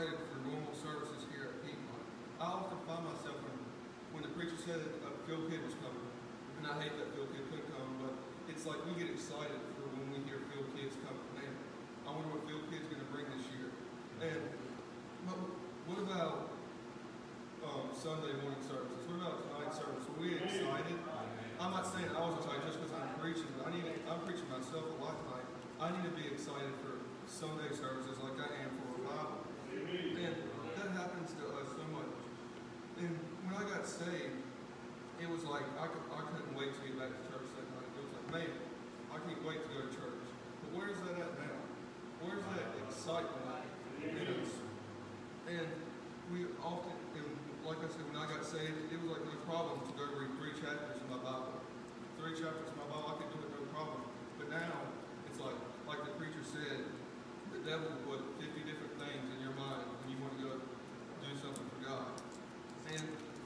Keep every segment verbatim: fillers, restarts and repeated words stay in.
excited for normal services here at Piedmont. I often find myself when, when the preacher said a field kid was coming, and I hate that field kid could come, but it's like we get excited for when we hear field kids coming. Man, I wonder what field kid's going to bring this year. And but what about um, Sunday morning services? What about tonight's service? Are we excited? I'm not saying I was excited just because I'm preaching, but I need to, I'm preaching myself a lot tonight. I need to be excited for Sunday services like I am for a Bible. And that happens to us so much. And when I got saved, it was like I, could, I couldn't wait to get back to church that night. It was like, man, I can't wait to go to church. But where's that at now? Where's that excitement in us? And we often, and like I said, when I got saved, it was like no problem to go read three chapters in my Bible. Three chapters in my Bible, I could do it no problem. But now, it's like, like the preacher said, the devil will put fifty different things in your mind when you want to go do something for God. And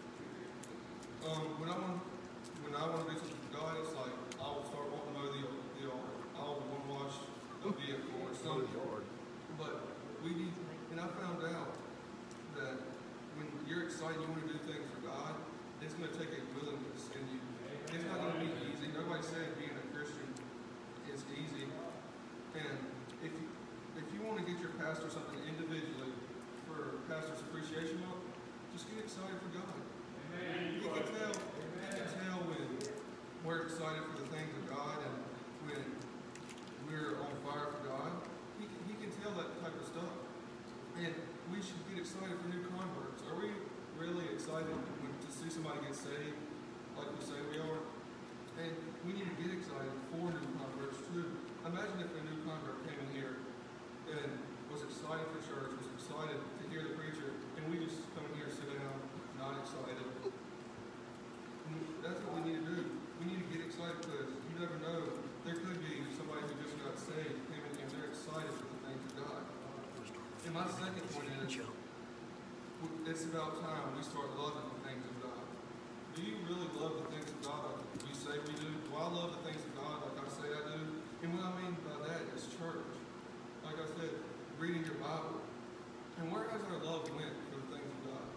um, when I want, when I want to do something for God, it's like I will start wanting to mow the the yard. I will want to wash a vehicle or something. But we need, and I found out that when you're excited, you want to do things for God, it's going to take a willingness in you. It's not going to be easy. Nobody said being a Christian is easy. And if you, if you want to get your pastor something individually for Pastor's Appreciation Month, just get excited for God. Amen. He can tell, he can tell when we're excited for the things of God and when we're on fire for God. He can, he can tell that type of stuff. And we should get excited for new converts. Are we really excited when, to see somebody get saved like we say we are? And we need to get excited for new converts too. Imagine if a new convert came in here and was excited for church, was excited to hear the preacher, and we just come in here, sit down, not excited. And that's what we need to do. We need to get excited because you never know. There could be somebody who just got saved, came in here, and they're excited for the things of God. And my second point is, it's about time we start loving the things of God. Do you really love the things of God like we say we do? Do I love the things of God like I say I do? And what I mean by that is church. Like I said, reading your Bible. And where has our love went for the things of God?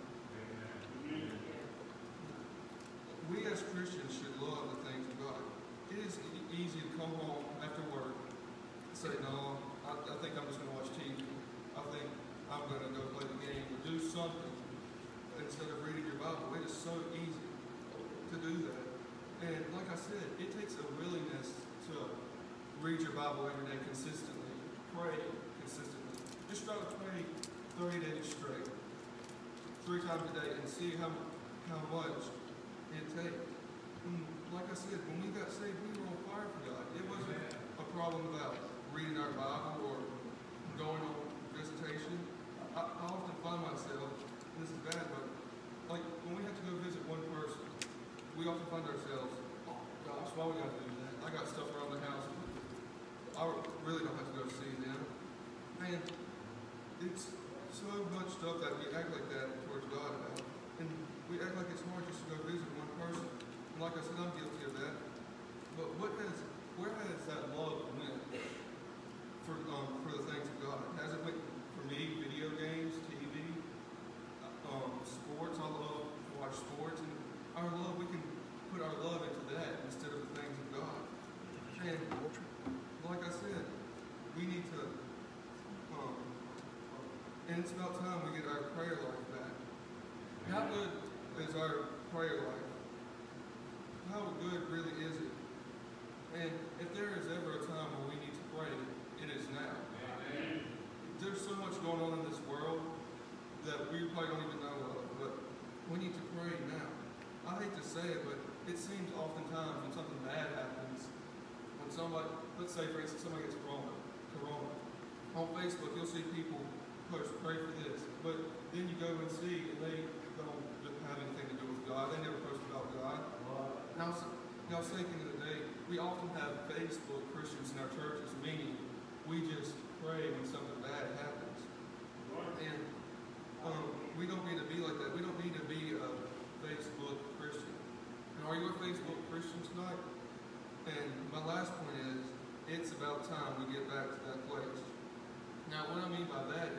We as Christians should love the things of God. It is e- easy to come home after work and say, no, I, I think I'm just going to watch T V. I think I'm going to go play the game or do something instead of reading your Bible. It is so easy to do that. And like I said, it takes a willingness to read your Bible every day consistently, pray consistently. Just try to pray thirty days straight, three times a day, and see how, how much it takes. And like I said, when we got saved, we were on fire for God. It wasn't a problem about reading our Bible or going on visitation. I, I often find myself, and this is bad, but like when we have to go visit one person, we often find ourselves, oh gosh, why we got to do that? I got stuff around the house. I really don't have to go see them. Man, it's so much stuff that we act like that towards God about. And we act like it's hard just to go visit one person. And like I said, I'm guilty of that. But what has, where has that love went for um, for the things of God? Has it went for me, video games, T V, um, sports? I love to watch sports. And our love, we can put our love into that instead of the things of God. And like I said, we need to, um, and it's about time we get our prayer life back. How good is our prayer life? How good really is it? And if there is ever a time where we need to pray, it is now. Amen. There's so much going on in this world that we probably don't even know of, but we need to pray now. I hate to say it, but it seems oftentimes when something bad happens, when somebody, let's say for instance, somebody gets corona, corona, on Facebook you'll see people post, pray for this, but then you go and see and they don't have anything to do with God. They never post about God. Now, now thinking of the day, we often have Facebook Christians in our churches, meaning we just pray when something bad happens. And um, we don't need to be like that. We don't need to be a Facebook Christian. And are you a Facebook Christian tonight? And my last point is, it's about time we get back to that place. Now, what I mean by that is,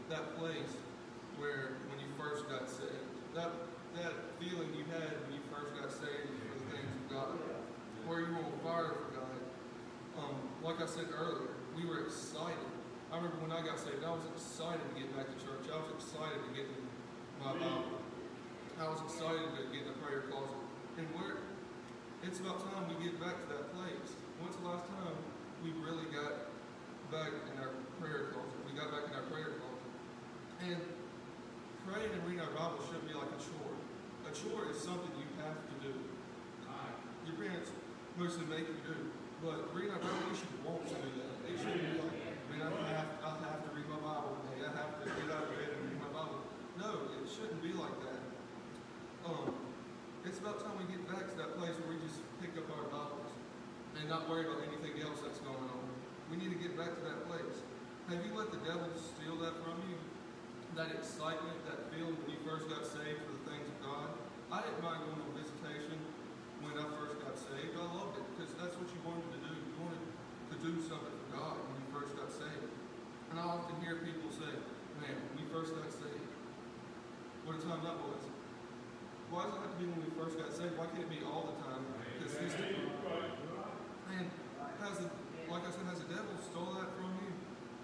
that place where when you first got saved, that that feeling you had when you first got saved for the things of God, where you were on fire for God. Um, like I said earlier, we were excited. I remember when I got saved, I was excited to get back to church. I was excited to get in my Bible. I was excited to get in the prayer closet. And where it's about time we get back to that place. When's the last time we really got back in our prayer closet? We got back in our prayer closet. And praying and reading our Bible shouldn't be like a chore. A chore is something you have to do. Your parents mostly make you do. But reading our Bible, you should want to do that. It shouldn't be like, I mean, I have, I have to read my Bible today. I have to get out of bed and read my Bible. No, it shouldn't be like that. Um, it's about time we get back to that place where we just pick up our Bibles and not worry about anything else that's going on. We need to get back to that place. Have you let the devil steal that from you? That excitement, that feeling when you first got saved for the things of God? I didn't mind going on visitation when I first got saved. I loved it because that's what you wanted to do. You wanted to do something for God when you first got saved. And I often hear people say, man, when we first got saved, what a time that was. Why does it have to be when we first got saved? Why can't it be all the time? Consistently. And has the, like I said, has the devil stole that from you?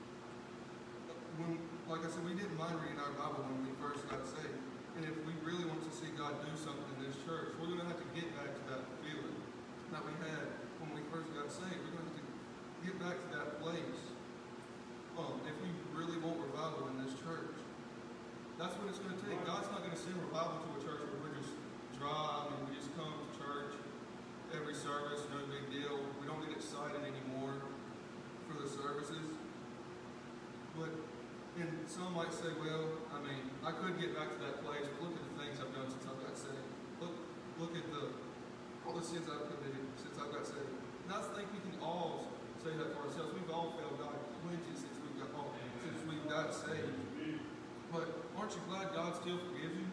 When, like I said, we didn't mind reading our Bible when we first got saved. And if we really want to see God do something in this church, we're going to have to get back to that feeling that we had when we first got saved. We're going to have to get back to that place. Um, if we really want revival in this church, that's what it's going to take. God's not going to send revival to a church where we're just dry and we just come to church every service, no big deal. We don't get excited anymore for the services. But, and some might say, well, I mean, I could get back to that place, but look at the things I've done since I got saved. Look, look at the all the sins I've committed since I got saved. And I think we can all say that for ourselves. We've all failed God plenty since we got oh, since we got saved. But aren't you glad God still forgives you?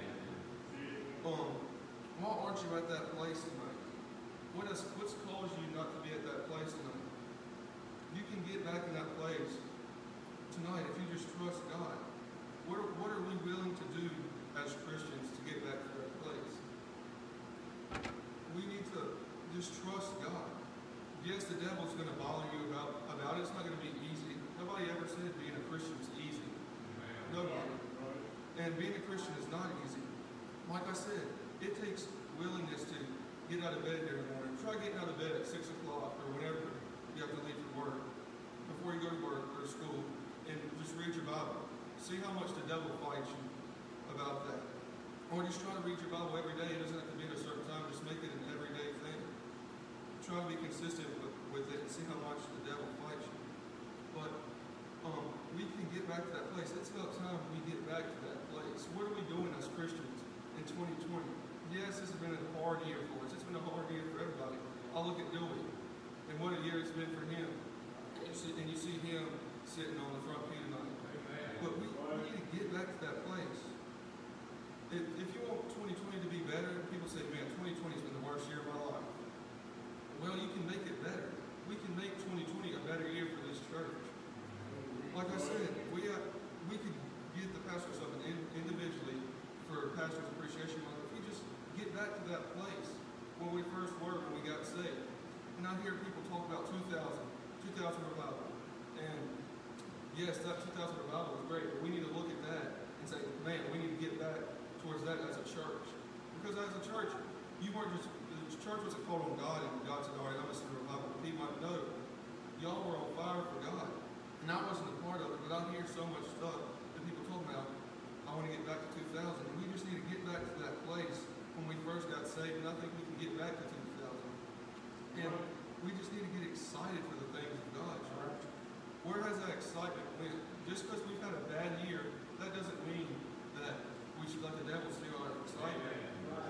Um, why aren't you at that place tonight? What has what's caused you not to be at that place tonight? You can get back in that place tonight if you just trust God. What are, what are we willing to do as Christians to get back to that place? We need to just trust God. Yes, the devil's going to bother you about, about it. It's not going to be easy. Nobody ever said being a Christian is easy. Nobody. And being a Christian is not easy. Like I said, it takes willingness to get out of bed every morning. Try getting out of bed at six o'clock or whenever you have to leave for work, before you go to work or school, and just read your Bible. See how much the devil fights you about that. Or just try to read your Bible every day. It doesn't have to be at a certain time. Just make it an everyday thing. Try to be consistent with, with it and see how much the devil fights you. But um, we can get back to that place. It's about time we get back to that place. What are we doing as Christians in twenty twenty? Yes, this has been a hard year for us. It's been a hard year for everybody. I look at Dewey, and what a year it's been for him. And you see, and you see him sitting on the front pew tonight. But we, we need to get back to that place. If, if you want twenty twenty to be better, people say, man, twenty twenty has been the worst year of my life. Well, you can make it better. We can make twenty twenty a better year for this church. Like I said, we have, we could get the pastor something in, individually for Pastor's Appreciation Month if we just get back to that place where we first were when we got saved. And I hear people talk about two thousand, two thousand revival. And yes, that two thousand revival was great, but we need to look at that and say, man, we need to get back towards that as a church. Because as a church, you weren't just, the church wasn't called on God and God said, all right, I'm going to send a revival. People might know, y'all were on fire for God. And I wasn't a part of it, but I hear so much stuff that people talk about, I want to get back to two thousand. And we just need to get back to that place when we first got saved, and I think we can get back to two thousand. And we just need to get excited for the things of God, church. Where has that excitement went? Just because we've had a bad year, that doesn't mean that we should let the devil steal our excitement.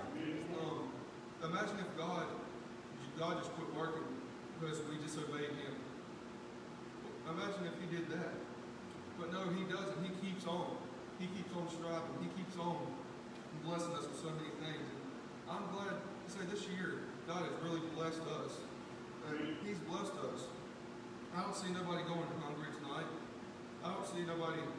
Um, imagine if God, God just quit working because we disobeyed Him. Imagine if He did that. But no, He doesn't. He keeps on. He keeps on striving. He keeps on blessing us with so many things. And I'm glad to say this year, God has really blessed us. And He's blessed us. I don't see nobody going hungry tonight. I don't see nobody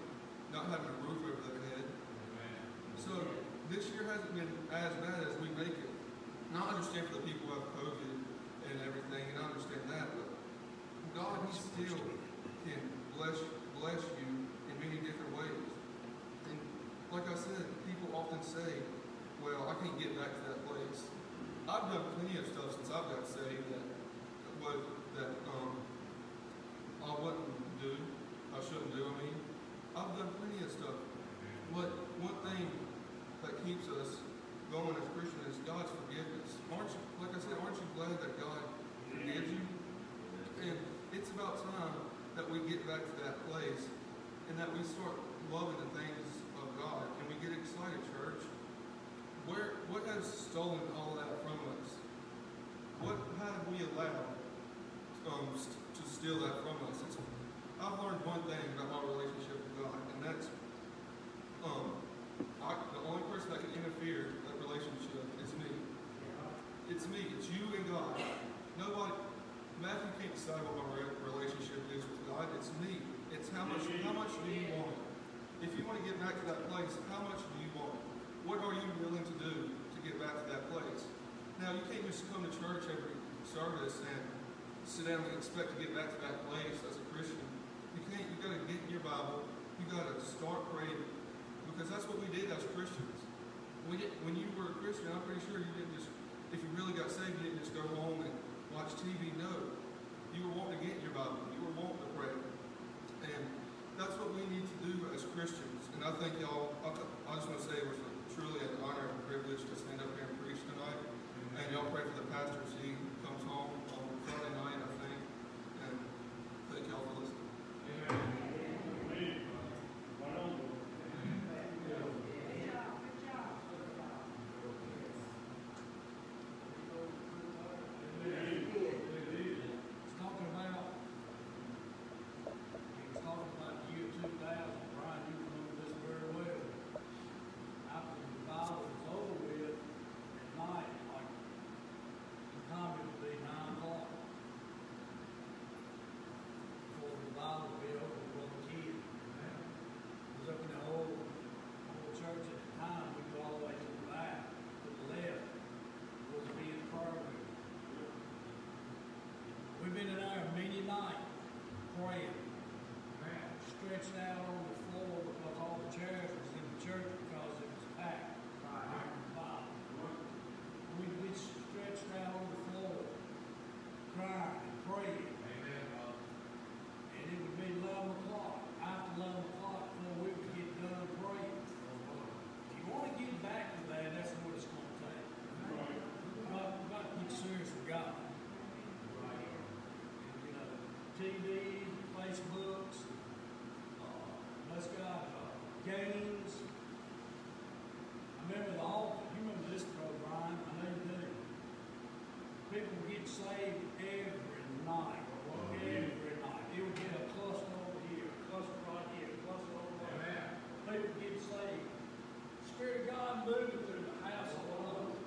not having a roof over their head. So this year hasn't been as bad as we make it. And I understand for the people who have COVID and everything, and I understand that, but God, He still can bless bless you in many different ways. And like I said, people often say, well, I can't get back to that place. I've done plenty of stuff since I've got saved that what that um I wouldn't do, I shouldn't do. I mean, I've done plenty of stuff. But one thing that keeps us going as Christians is God's forgiveness. Aren't you, like I said, aren't you glad that God forgives you? And it's about time that we get back to that place and that we start loving the things of God and we get excited, church. Where what has stolen all that from us? What have we allowed um, to steal that from us? It's, I've learned one thing about my relationship with God, and that's um, I, the only person that can interfere in that relationship is me. It's me. It's you and God. Nobody. Matthew can't decide what my relationship is with God. It's me. It's how much. How much do you want it? If you want to get back to that place, how much do you want it? What are you willing to do to get back to that place? Now, you can't just come to church every service and sit down and expect to get back to that place as a Christian. You can't. You got to get in your Bible. You got to start praying, because that's what we did as Christians. We did, when you were a Christian, I'm pretty sure you didn't just, if you really got saved, you didn't just go home and watch T V. No, you were wanting to get in your Bible. You were wanting to pray, and that's what we need to do as Christians. And I think y'all, I, I just want to say it was a, truly an honor and privilege to stand up here and preach tonight. And y'all pray for the pastor as he comes home on Friday night, I think. And thank y'all for listening. Amen. We've been in there many nights praying, stretched out on the floor because all the chairs was in the church because it was packed. We'd be stretched out on the floor, crying and praying. And it would be eleven o'clock. After eleven o'clock, before we would get done praying. If you want to get back to that, that's what it's going to take. We've got, we've got to get serious with God. T Vs, Facebooks, uh, let's got uh, games. I remember the altar. You remember this, Brother Brian? I know you do. People would get saved every night. Oh, every yeah. night. It would get a cluster over here, a cluster right here, a cluster over there. Amen. People would get saved. Spirit of God moving through the house of the Lord.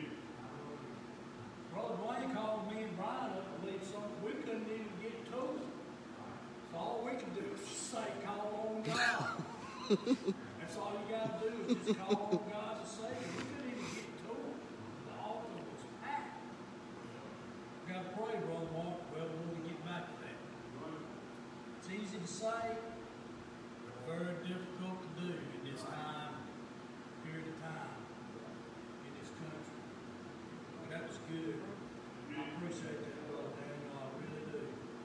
Brother Dwayne called me and Brian up to lead something. We couldn't even get to it. So all we could do is say, call on God. That's all you got to do is just call on God to save you. We couldn't even get to it. The altar was packed. We got to pray, Brother Mark. Well, we want to get back to that. It's easy to say, but very difficult to do in this time, period of time, in this country. But that was good. I appreciate that, Brother Daniel. I really do.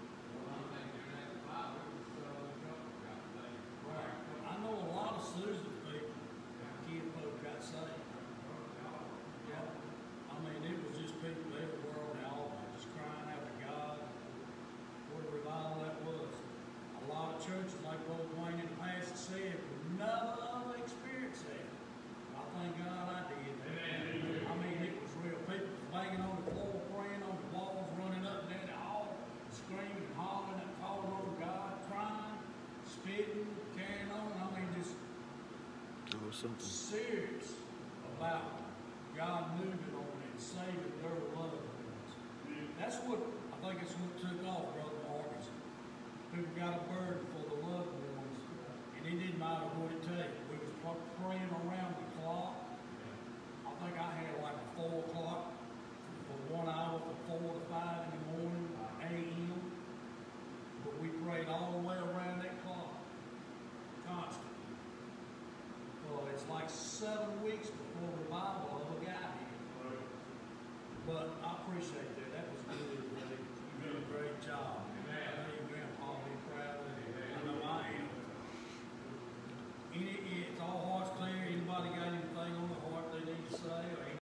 Right. I know a lot of Susan people, kid folk got saved. Yeah. I mean, it was just people everywhere on the altar just crying out to God. What a revival that was. A lot of churches, like Brother Dwayne in the past said, would never experience that. I thank God I did. Amen. I mean, it was real. People banging on the floor, praying on the walls, running up and down the hall, screaming and hollering and calling on God, crying, spitting, carrying on. I mean, just oh, something serious about God moving on and saving their loved ones. That's what, I think it's what took off, Brother Marcus. People got a burden for the loved ones, and it didn't matter like seven weeks before revival ever got here. But I appreciate that. That was good, Ray. You did a great job.